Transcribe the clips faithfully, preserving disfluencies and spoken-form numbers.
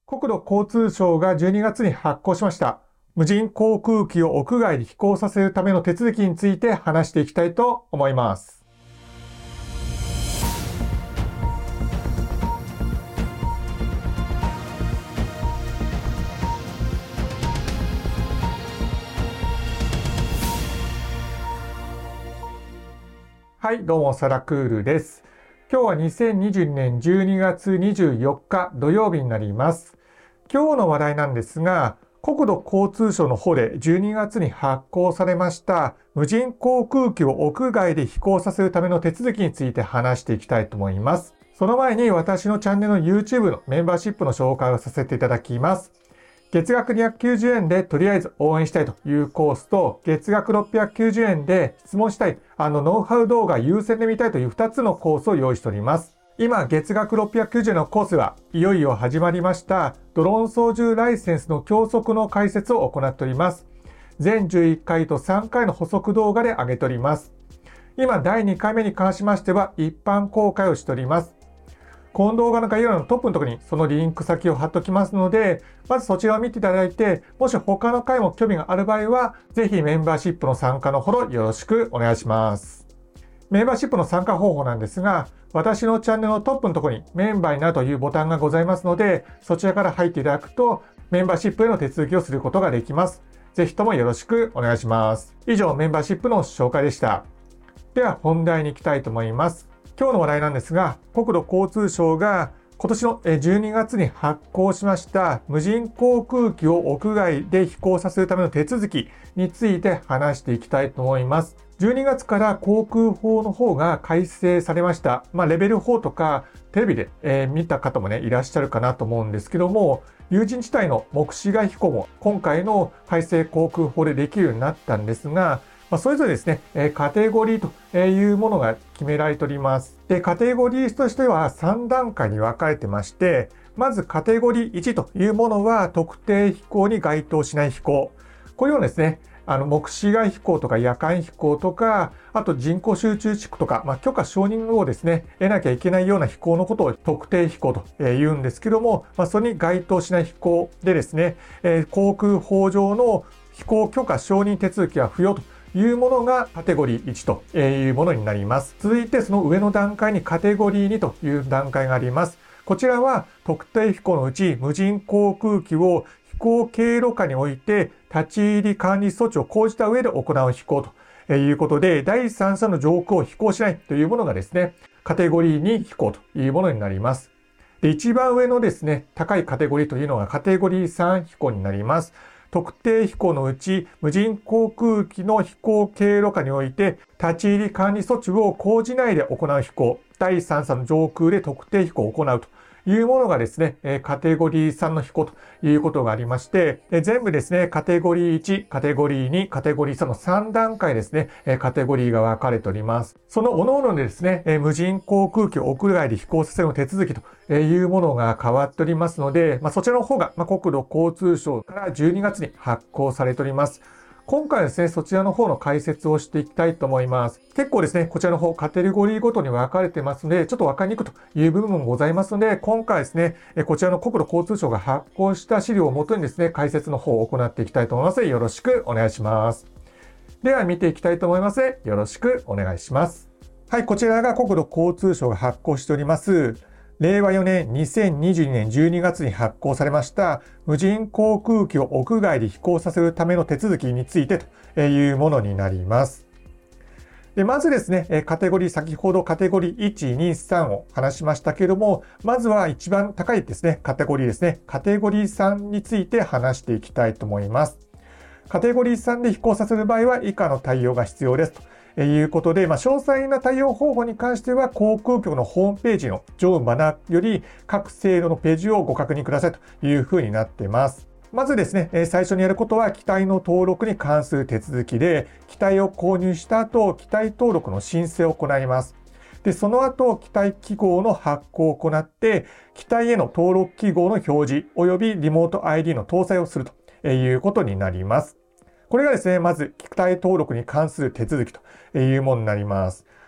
国土交通省がじゅうにがつに発行しました無人航空機を屋外で飛行させるための手続きについて話していきたいと思います。はい、どうもサラクールです。今日はにせんにじゅうにねんじゅうにがつにじゅうよっか土曜日になります。今日の話題なんですが、国土交通省の方でじゅうにがつに発行されました無人航空機を屋外で飛行させるための手続きについて話していきたいと思います。その前に私のチャンネルの YouTube のメンバーシップの紹介をさせていただきます。月額にひゃくきゅうじゅうえんでとりあえず応援したいというコースと、月額ろっぴゃくきゅうじゅうえんで質問したい、あのノウハウ動画優先で見たいというふたつのコースを用意しております。今、月額ろっぴゃくきゅうじゅうえんのコースはいよいよ始まりましたドローン操縦ライセンスの教則の解説を行っております。全じゅういっかいとさんかいの補足動画で上げております。今、だいにかいめに関しましては一般公開をしております。この動画の概要欄のトップのところにそのリンク先を貼っておきますので、まずそちらを見ていただいて、もし他の回も興味がある場合は、ぜひメンバーシップの参加のほどよろしくお願いします。メンバーシップの参加方法なんですが、私のチャンネルのトップのところにメンバーになるというボタンがございますので、そちらから入っていただくと、メンバーシップへの手続きをすることができます。ぜひともよろしくお願いします。以上、メンバーシップの紹介でした。では本題に行きたいと思います。今日の話題なんですが、国土交通省が今年のじゅうにがつに発行しました無人航空機を屋外で飛行させるための手続きについて話していきたいと思います。じゅうにがつから航空法の方が改正されました。まあ、レベルフォーとかテレビで、えー、見た方もね、いらっしゃるかなと思うんですけども、有人地帯の目視外飛行も今回の改正航空法でできるようになったんですが、まあ、それぞれですね、えー、カテゴリーというものが決められております。で、カテゴリーとしてはさんだんかいに分かれてまして、まずカテゴリーいちというものは特定飛行に該当しない飛行。こういうのですね、あの、目視外飛行とか夜間飛行とか、あと人口集中地区とか、まあ、許可承認をですね、得なきゃいけないような飛行のことを特定飛行と言うんですけども、まあ、それに該当しない飛行でですね、えー、航空法上の飛行許可承認手続きは不要というものがカテゴリーいちというものになります。続いてその上の段階にカテゴリーにという段階があります。こちらは特定飛行のうち無人航空機を飛行経路下において立ち入り管理措置を講じた上で行う飛行ということで、第三者の上空を飛行しないというものがですね、カテゴリーに飛行というものになります。で、一番上のですね、高いカテゴリーというのがカテゴリーさん飛行になります。特定飛行のうち無人航空機の飛行経路下において立ち入り管理措置を講じないで行う飛行、第三者の上空で特定飛行を行うというものがですね、カテゴリーさんの飛行ということがありまして、全部ですね、カテゴリーいち、カテゴリーに、カテゴリーさんのさんだんかいですね、カテゴリーが分かれております。その各々でですね、無人航空機を屋外で飛行させる手続きというものが変わっておりますので、まあ、そちらの方が、まあ、国土交通省からじゅうにがつに発行されております。今回はですね、そちらの方の解説をしていきたいと思います。結構ですね、こちらの方、カテゴリーごとに分かれてますので、ちょっと分かりにくいという部分もございますので、今回はですね、こちらの国土交通省が発行した資料をもとにですね、解説の方を行っていきたいと思いますので、よろしくお願いします。では、見ていきたいと思いますので、よろしくお願いします。はい、こちらが国土交通省が発行しております、れいわよねんにせんにじゅうにねんじゅうにがつに発行されました無人航空機を屋外で飛行させるための手続きについてというものになります。でまずですね、カテゴリー、先ほどカテゴリーいち、に、さんを話しましたけれども、まずは一番高いですね、カテゴリーですね、カテゴリーさんについて話していきたいと思います。カテゴリーさんで飛行させる場合は以下の対応が必要ですと。いうことで、まあ、詳細な対応方法に関しては航空局のホームページの上部マナーより各制度のページをご確認くださいというふうになっています。まずですね、最初にやることは機体の登録に関する手続きで、機体を購入した後、機体登録の申請を行います。で、その後、機体記号の発行を行って、機体への登録記号の表示及びリモート アイディー の搭載をするということになります。これがですね、まず機体登録に関する手続きというものになります。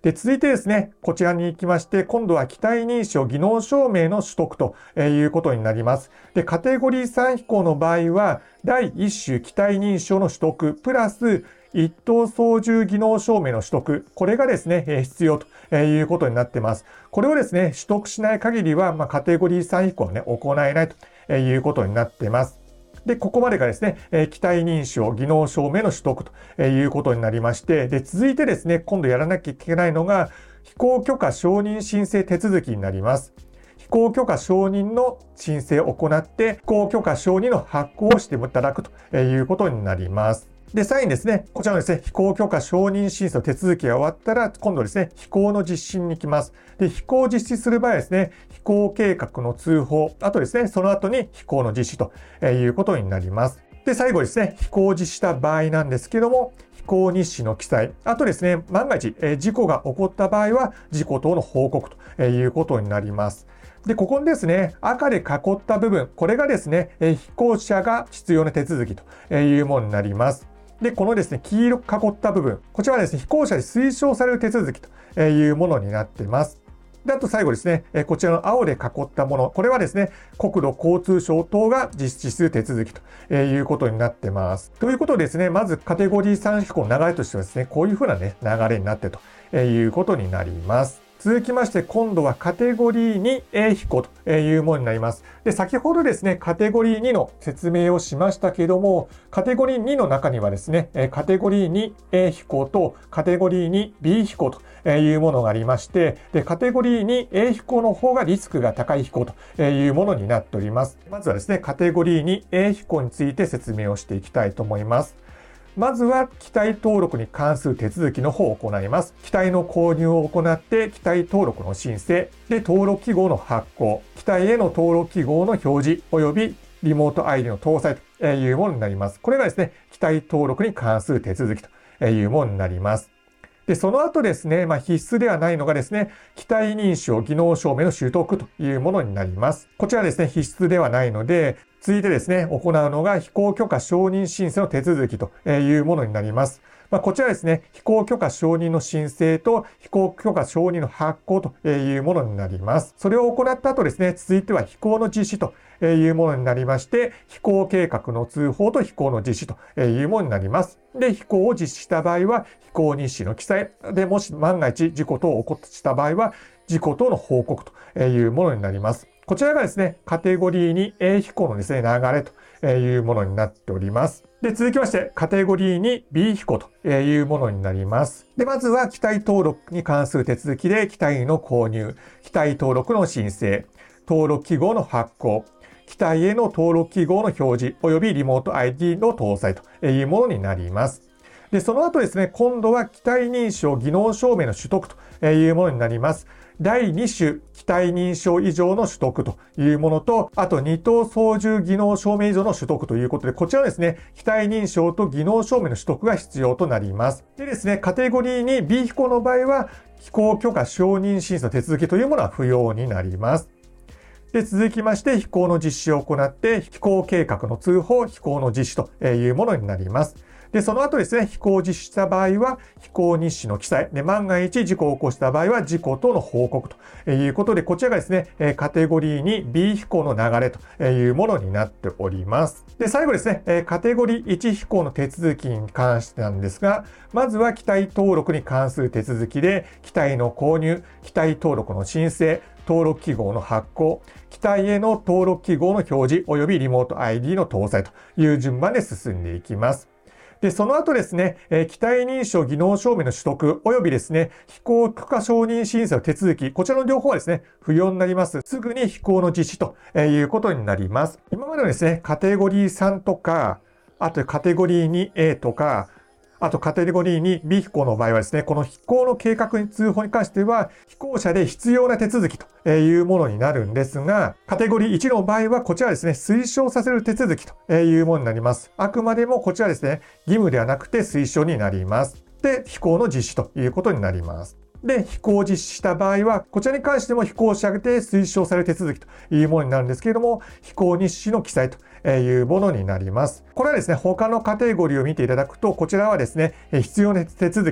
で、続いてですね、こちらに行きまして、今度は機体認証技能証明の取得ということになります。で、カテゴリーさん飛行の場合は、だいいっ種機体認証の取得、プラス、一等操縦技能証明の取得、これがですね、必要ということになっています。これをですね、取得しない限りは、まあ、カテゴリーさん飛行はね、行えないということになっています。で、ここまでがですね、機体認証技能証明の取得ということになりまして、で、続いてですね、今度やらなきゃいけないのが、飛行許可承認申請手続きになります。飛行許可承認の申請を行って、飛行許可承認の発行をしていただくということになります。で、さらにですね、こちらのですね、飛行許可承認審査の手続きが終わったら、今度ですね、飛行の実施に行きます。で、飛行を実施する場合はですね、飛行計画の通報、あとですね、その後に飛行の実施ということになります。で、最後ですね、飛行を実施した場合なんですけども、飛行日誌の記載、あとですね、万が一、事故が起こった場合は、事故等の報告ということになります。で、ここにですね、赤で囲った部分、これがですね、飛行者が必要な手続きというものになります。で、このですね、黄色く囲った部分、こちらはですね、飛行者に推奨される手続きというものになっています。で、あと最後ですね、こちらの青で囲ったもの、これはですね、国土交通省等が実施する手続きということになっています。ということでですね、まずカテゴリーさん飛行の流れとしてはですね、こういうふうなね、流れになってということになります。続きまして、今度はカテゴリーに飛行というものになります。で、先ほどですね、カテゴリーにの説明をしましたけども、カテゴリーにの中にはですね、カテゴリーに飛行とカテゴリーにビー飛行というものがありまして、で、カテゴリーに飛行の方がリスクが高い飛行というものになっております。まずはですね、カテゴリーに飛行について説明をしていきたいと思います。まずは機体登録に関する手続きの方を行います。機体の購入を行って機体登録の申請で登録記号の発行、機体への登録記号の表示及びリモート アイディー の搭載というものになります。これがですね、機体登録に関する手続きというものになります。で、その後ですね、まあ、必須ではないのがですね、機体認証技能証明の取得というものになります。こちらですね、必須ではないので、続いてですね、行うのが飛行許可承認申請の手続きというものになります。まあ、こちらですね、飛行許可承認の申請と飛行許可承認の発行というものになります。それを行った後ですね、続いては飛行の実施というものになりまして、飛行計画の通報と飛行の実施というものになります。で、飛行を実施した場合は、飛行日誌の記載で、もし万が一事故等を起こった場合は、事故等の報告というものになります。こちらがですね、カテゴリーに飛行のですね、流れというものになっております。で、続きまして、カテゴリーにビー飛行というものになります。で、まずは機体登録に関する手続きで、機体の購入、機体登録の申請、登録記号の発行、機体への登録記号の表示、及びリモート アイディー の搭載というものになります。で、その後ですね、今度は機体認証技能証明の取得というものになります。だいに種機体認証以上の取得というものと、あとに等操縦技能証明以上の取得ということで、こちらですね、機体認証と技能証明の取得が必要となります。でですね、カテゴリーにビー飛行の場合は、飛行許可承認審査の手続きというものは不要になります。で、続きまして飛行の実施を行って飛行計画の通報、飛行の実施というものになります。で、その後ですね、飛行を実施した場合は飛行日誌の記載で、万が一事故を起こした場合は事故等の報告ということで、こちらがですね、カテゴリーにビー飛行の流れというものになっております。で、最後ですね、カテゴリーいち飛行の手続きに関してなんですが、まずは機体登録に関する手続きで、機体の購入、機体登録の申請、登録記号の発行、機体への登録記号の表示及びリモート アイディー の搭載という順番で進んでいきます。で、その後ですね、機体認証技能証明の取得及びですね、飛行許可承認審査の手続き、こちらの両方はですね、不要になります。すぐに飛行の実施ということになります。今までのですね、カテゴリーさんとか、あとカテゴリーにエーとか、あとカテゴリーにビー飛行の場合はですね、この飛行の計画に通報に関しては、飛行者で必要な手続きというものになるんですが、カテゴリーいちの場合はこちらですね、推奨させる手続きというものになります。あくまでもこちらですね、義務ではなくて推奨になります。で、飛行の実施ということになります。で、飛行を実施した場合は、こちらに関しても飛行者で推奨される手続きというものになるんですけれども、飛行日誌の記載というものになります。これはですね、他のカテゴリーを見ていただくと、こちらはですね、必要な手続きと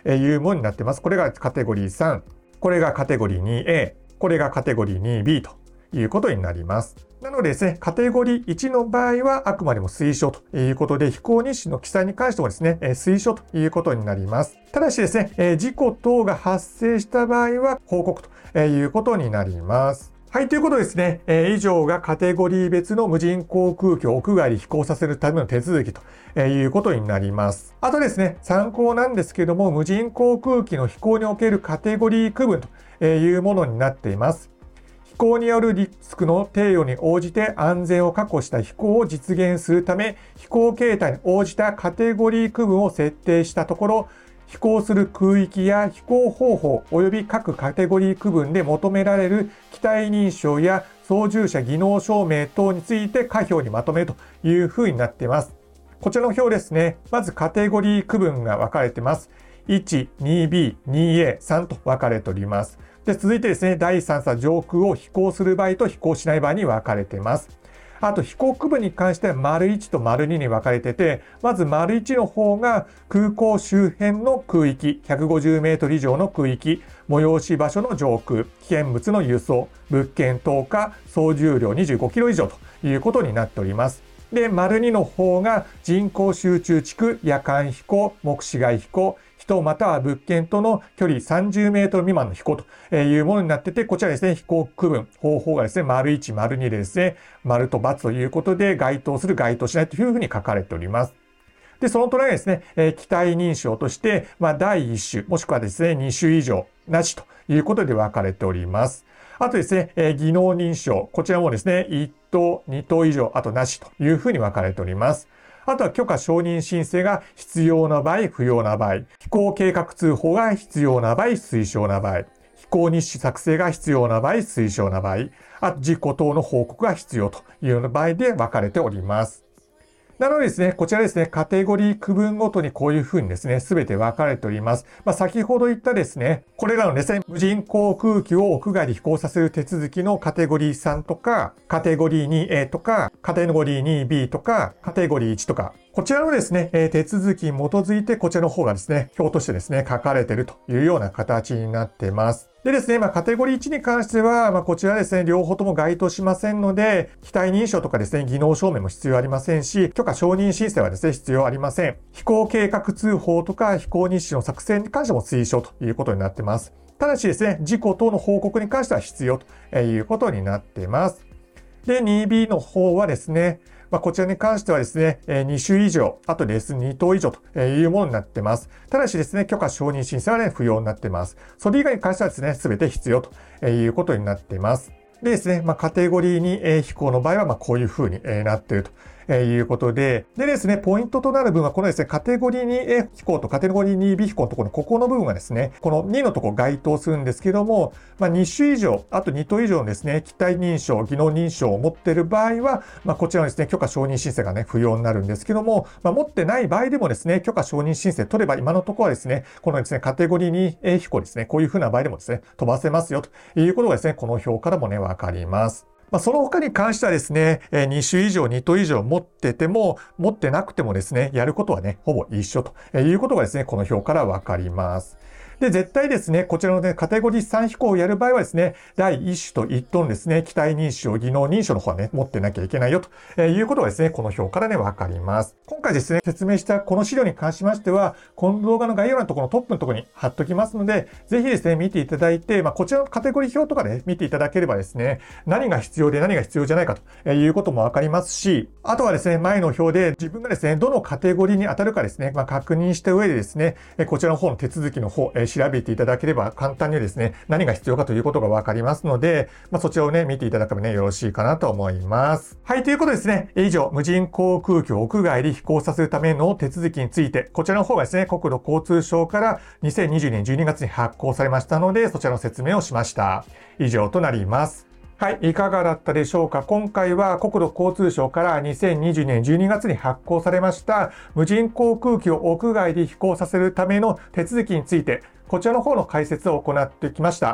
いうものになってます。これがカテゴリーさん、これがカテゴリー にエー、これがカテゴリー にビー ということになります。なのでですね、カテゴリーいちの場合はあくまでも推奨ということで、飛行日誌の記載に関してもですね、推奨ということになります。ただしですね、事故等が発生した場合は報告ということになります。はい、ということでですね、以上がカテゴリー別の無人航空機を屋外で飛行させるための手続きということになります。あとですね、参考なんですけども、無人航空機の飛行におけるカテゴリー区分というものになっています。飛行によるリスクの程度に応じて安全を確保した飛行を実現するため、飛行形態に応じたカテゴリー区分を設定したところ、飛行する空域や飛行方法及び各カテゴリー区分で求められる機体認証や操縦者技能証明等について下表にまとめるというふうになっています。こちらの表ですね。まずカテゴリー区分が分かれています。いち、にビー、にエー、さんと分かれております。で、続いてですね、だいさんさ上空を飛行する場合と飛行しない場合に分かれています。あと飛行区分に関しては丸いちと丸にに分かれてて、まず丸いちの方が空港周辺の空域、ひゃくごじゅうメートル以上の空域、催し場所の上空、危険物の輸送、物件投下、総重量にじゅうごキロ以上ということになっております。で、丸にの方が人口集中地区、夜間飛行、目視外飛行、人または物件との距離さんじゅうメートル未満の飛行というものになってて、こちらですね、飛行区分、方法がですね、丸いち、丸にでですね、丸と×ということで該当する該当しないというふうに書かれております。で、その隣ですね、え機体認証として、まあ、だいいっ種、もしくはですね、に種以上、なしということで分かれております。あとですね、え技能認証、こちらもですね、いっ等、に等以上、あとなしというふうに分かれております。あとは許可承認申請が必要な場合、不要な場合、飛行計画通報が必要な場合、推奨な場合、飛行日誌作成が必要な場合、推奨な場合、あと事故等の報告が必要というような場合で分かれております。なのでですね、こちらですね、カテゴリー区分ごとにこういうふうにですね、すべて分かれております。まあ、先ほど言ったですね、これらのですね、無人航空機を屋外で飛行させる手続きのカテゴリーさんとか、カテゴリー にエー とか、カテゴリー にビー とか、カテゴリーいちとか、こちらのですね、手続きに基づいてこちらの方がですね、表としてですね、書かれているというような形になっています。でですね、まあ、カテゴリーいちに関しては、まあ、こちらですね、両方とも該当しませんので、機体認証とかですね、技能証明も必要ありませんし、許可承認申請はですね、必要ありません。飛行計画通報とか飛行日誌の作成に関しても推奨ということになっています。ただしですね、事故等の報告に関しては必要ということになっています。で、にビー の方はですね、まあ、こちらに関してはですね、に種以上、あとですね、に等以上というものになっています。ただしですね、許可承認申請はね、不要になっています。それ以外に関してはですね、すべて必要ということになっています。でですね、まあ、カテゴリーに飛行の場合は、まあ、こういうふうになっていると。いうことで、でですね、ポイントとなる部分はこのですね、カテゴリー にエー 飛行とカテゴリー にビー 飛行のところのここの部分がですね、このにのところ該当するんですけども、まあ、に種以上、あとに等以上のですね、機体認証、技能認証を持っている場合は、まあ、こちらのですね、許可承認申請がね、不要になるんですけども、まあ、持ってない場合でもですね、許可承認申請取れば今のところはですね、このですね、カテゴリー にエー 飛行ですね、こういうふうな場合でもですね、飛ばせますよということがですね、この表からもね、わかります。まあ、その他に関してはですね、に種以上、に等以上持ってても、持ってなくてもですね、やることはね、ほぼ一緒ということがですね、この表からわかります。で、絶対ですね、こちらのね、カテゴリーさん飛行をやる場合はですね、だいいっ種といち等のですね、機体認証、技能認証の方はね、持ってなきゃいけないよということがですね、この表からね、わかります。今回ですね、説明したこの資料に関しましては、この動画の概要欄のところのトップのところに貼っときますので、ぜひですね、見ていただいて、まあ、こちらのカテゴリー表とかで、ね、見ていただければですね、何が必要で何が必要じゃないかということもわかりますし、あとはですね、前の表で自分がですね、どのカテゴリーに当たるかですね、まあ、確認した上でですね、こちらの方の手続きの方、調べていただければ簡単にですね、何が必要かということがわかりますので、まあ、そちらをね、見ていただければね、よろしいかなと思います。はい、ということでですね、以上、無人航空機を屋外で飛行させるための手続きについて、こちらの方がですね、国土交通省からにせんにじゅうねんじゅうにがつに発行されましたので、そちらの説明をしました。以上となります。はい、いかがだったでしょうか。今回は国土交通省からにせんにじゅうねんじゅうにがつに発行されました無人航空機を屋外で飛行させるための手続きについて、こちらの方の解説を行ってきました。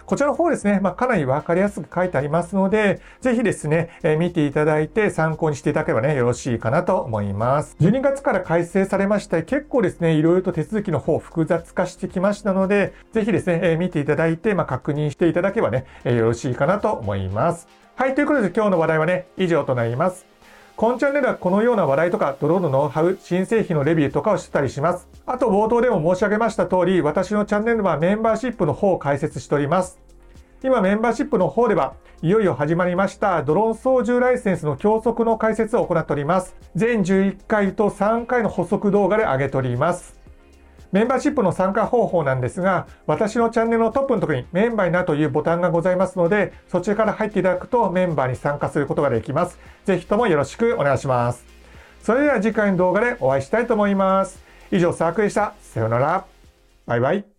こちらの方ですね、まあ、かなりわかりやすく書いてありますので、ぜひですね、えー、見ていただいて参考にしていただければね、よろしいかなと思います。じゅうにがつから改正されまして、結構ですね、いろいろと手続きの方複雑化してきましたので、ぜひですね、えー、見ていただいて、まあ、確認していただければね、えー、よろしいかなと思います。はい、ということで今日の話題はね、以上となります。今チャンネルはこのような話題とかドローンのノウハウ、新製品のレビューとかをしてたりします。あと冒頭でも申し上げました通り、私のチャンネルはメンバーシップの方を開設しております。今メンバーシップの方ではいよいよ始まりましたドローン操縦ライセンスの教則の解説を行っております。全じゅういっかいとさんかいの補足動画で上げております。メンバーシップの参加方法なんですが、私のチャンネルのトップのところにメンバーになるというボタンがございますので、そちらから入っていただくとメンバーに参加することができます。ぜひともよろしくお願いします。それでは次回の動画でお会いしたいと思います。以上、サークルでした。さようなら。バイバイ。